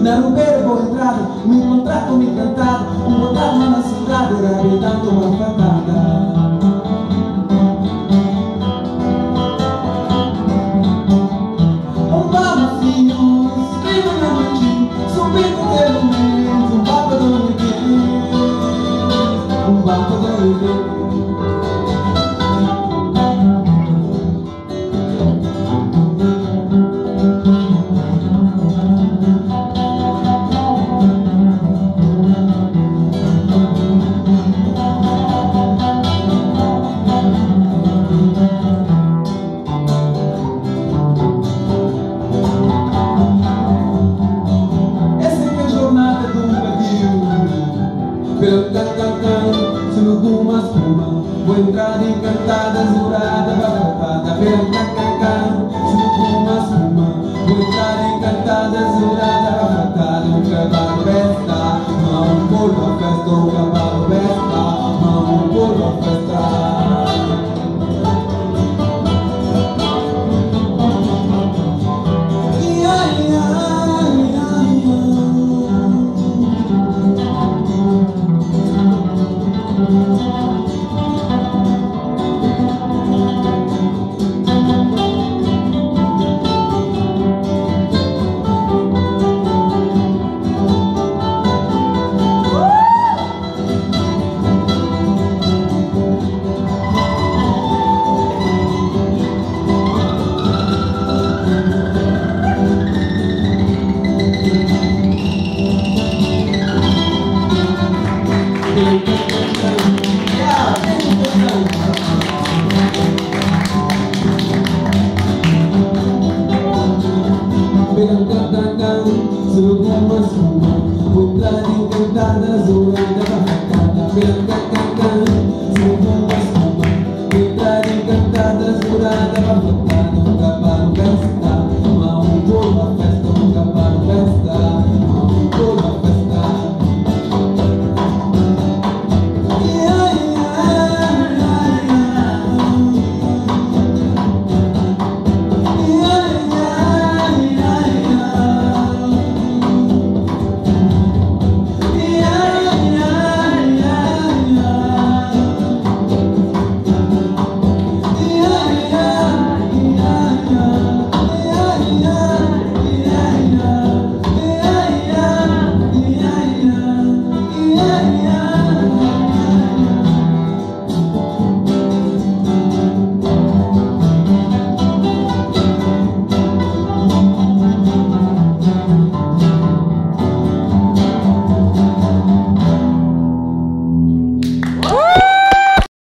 Na rubeira boa entrada, me encontrar com encantado, encontrar-me na cidade, era habitando uma fatada. Solo com uma espuma, vou entrar encantada, zurada, baratada. Pelo can, solo com uma espuma, vou entrar encantada, zurada, baratada. Um cavalo besta, mão por a festa. Um cavalo besta, mão por a festa. Solo com uma espuma, vou entrar encantada, zurada, baratada.